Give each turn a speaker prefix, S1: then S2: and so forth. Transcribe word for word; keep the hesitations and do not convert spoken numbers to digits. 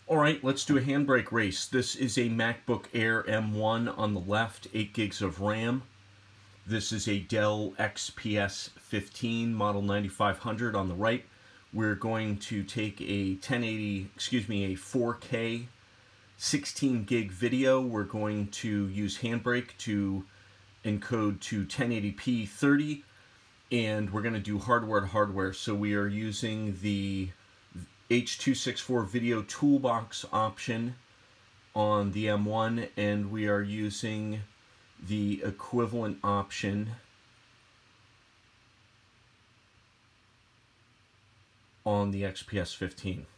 S1: Alright, let's do a handbrake race. This is a MacBook Air M one on the left, eight gigs of RAM. This is a Dell X P S fifteen model ninety-five hundred on the right. We're going to take a ten eighty, excuse me, a four K sixteen gig video. We're going to use Handbrake to encode to ten eighty p thirty, and we're going to do hardware to hardware. So we are using the H two sixty-four Video Toolbox option on the M one, and we are using the equivalent option on the X P S fifteen.